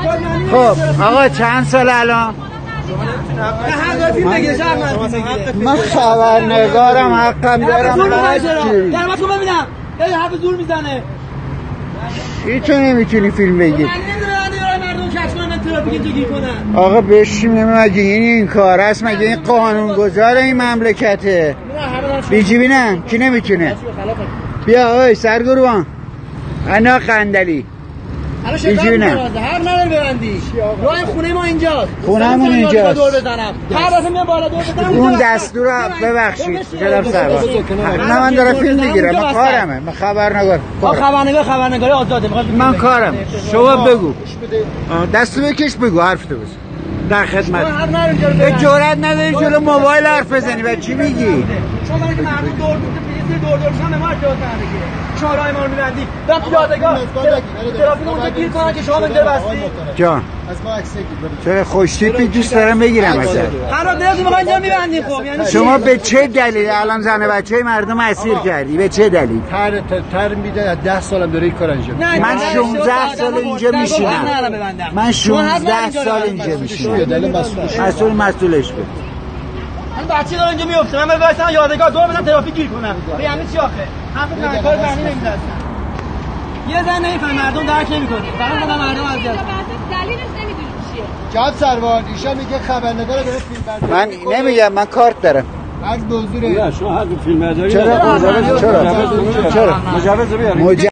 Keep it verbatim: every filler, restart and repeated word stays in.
خب آقا چند سال الان؟ من خبرنگارم، حقم دارم. در وقت ببینم ای حرف زور میزنه. ای تو نمیتونی فیلم بگی. مردم کش کنن ترافیک اینجا گیر کنن. آقا بشیم مگه این این کار است؟ مگه این قانونگذار این مملکته؟ بیجی بینم کی نمیتونه؟ بیا آی سرگروان انا قندلی الان شکایت می‌کنه هر نداره ببندی. راه خونه ما اینجاست. خونه‌مون اینجاست. دور بزنم. هر دفعه میام بالا دور بزنم. اون دستور ببخشید جناب سرباز. نه من دارم فیلم میگیرم، من کارمه، من خبرنگار. ما خبرنگار خبرنگاری آزاده. من کارم. شما بگو. دستو بکش بگو حرف تو بزن. در خدمت. به جرئت نداری جلو موبایل حرف بزنی. بعد چی میگی؟ شما که مردم دور دور دور شما ما جواب ندادی. چهارای ما رو می‌بندی. دم پیاده‌گاه. ترافیک اونجا گیر کنن که شما اینجا بستی. جان. از ما عکس بگیر. چرا خوشتیپی دوست دارم بگیرم ازت. هر دقیقه می‌خوای اینجا می‌بندی خب یعنی شما به چه دلیل الان زن و بچه‌ی مردم اسیر کردی؟ به چه دلیل؟ تر تر میده ده سالم داره این کار انجام میده. من شانزده سال اینجا میشینم. من شانزده سال اینجا میشینم. مسئول مسئولش بود. من بچه داره اینجا میفته. من وایسم یادگار دور بدم ترافیک گیر کنم. یعنی چی آخه؟ حرف کار بنی نمی‌دونم. یه زن نمی‌فهمه مردم درک نمی‌کنه. فقط خودم مردم اذیت. دلیلش نمی‌دونی چیه. جناب سروان ایشان میگه خبرنگار داره فیلم برداری. من نمیگم، من کارت دارم. از دزدوره. شما حق فیلم برداری. چرا؟ چرا؟ چرا؟ مجوز بیارید.